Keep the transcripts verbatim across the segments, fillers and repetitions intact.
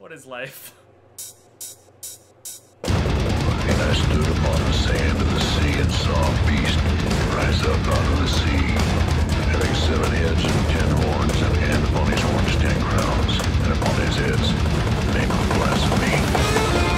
What is life? And I stood upon the sand of the sea and saw a beast rise up out of the sea, having seven heads and ten horns, and, and upon his horns ten crowns, and upon his heads the name of blasphemy.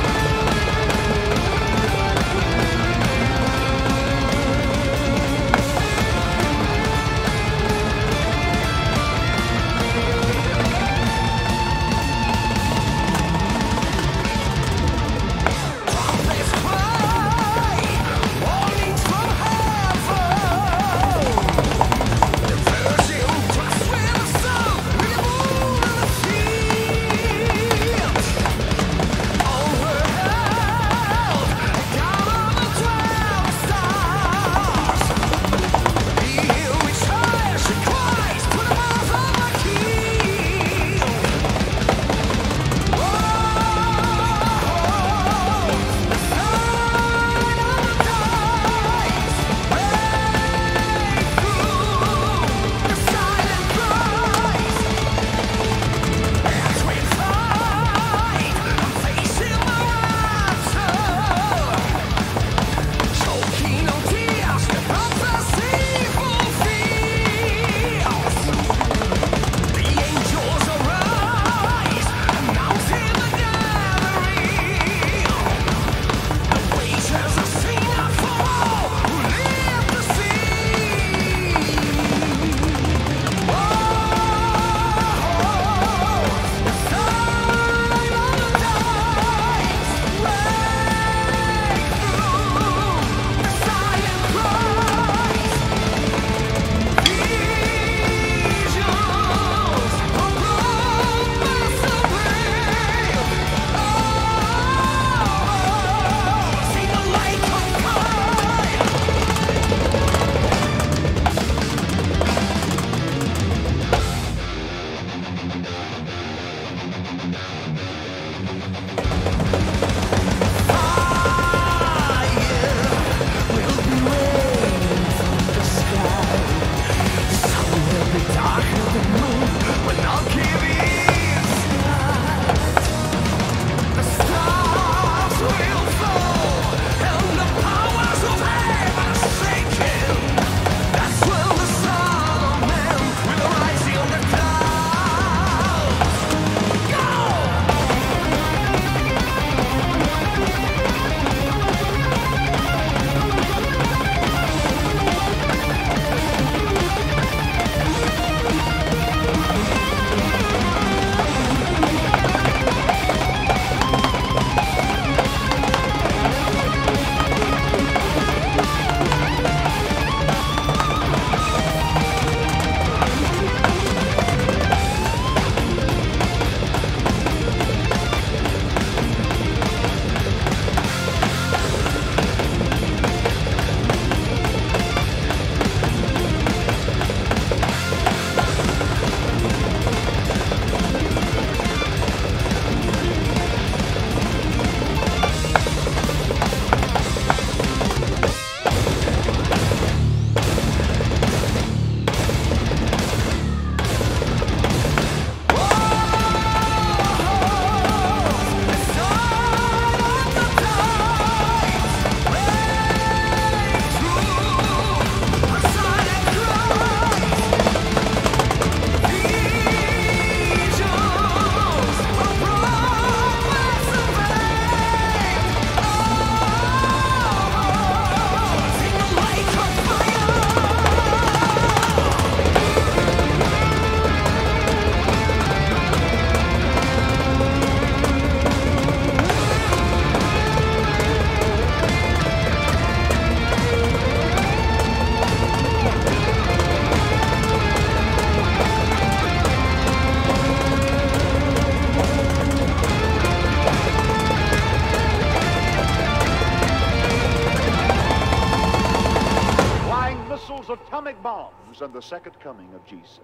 Atomic bombs and the second coming of Jesus.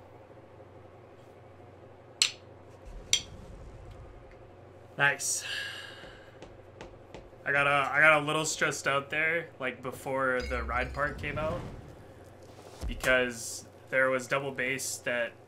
Nice. I got a, I got a little stressed out there, like before the ride part came out, because there was double bass that